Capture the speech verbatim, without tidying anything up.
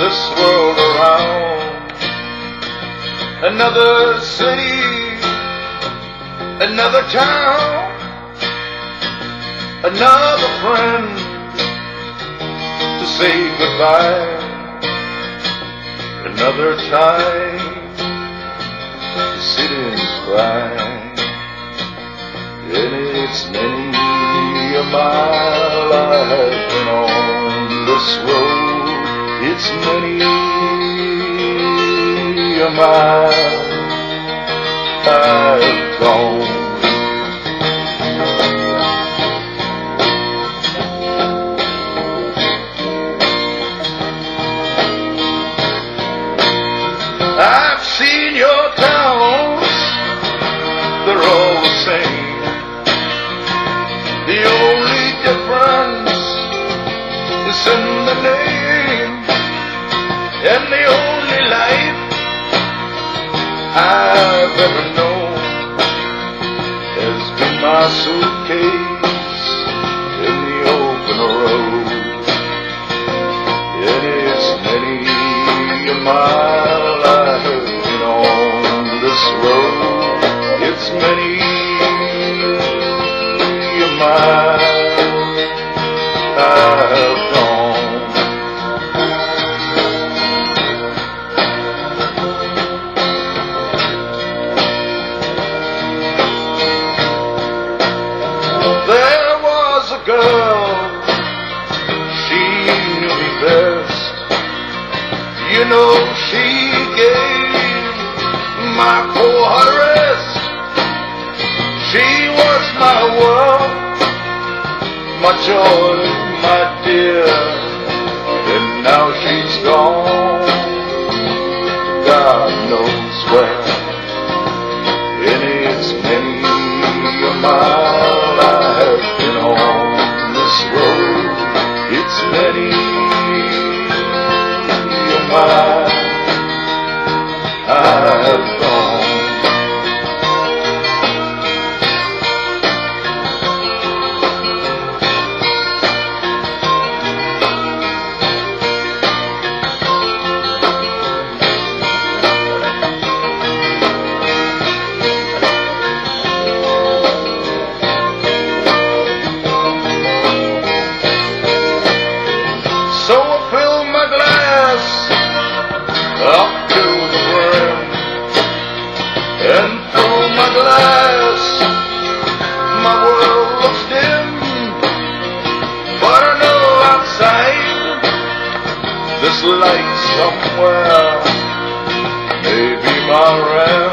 this world around. Another city, another town, another friend to say goodbye, another time to sit and cry. And it's many a mile I have been on this road. It's many a mile I've gone. I've seen your towns, they're all the same. The only difference is in the name, and the only life I've ever known has been my suitcase in the open road. And it's many a mile I have been on this road. It's many a mile I have gone. There was a girl, she knew me best. You know, she gave my poor heart a rest. She was my world, my joy, my dear, and now she's gone, God knows where. And it's many a mile I have been on this road. It's many a mile I have gone. So I fill my glass up to the brim, and through my glass my world looks dim. But I know outside this light somewhere may be my rest.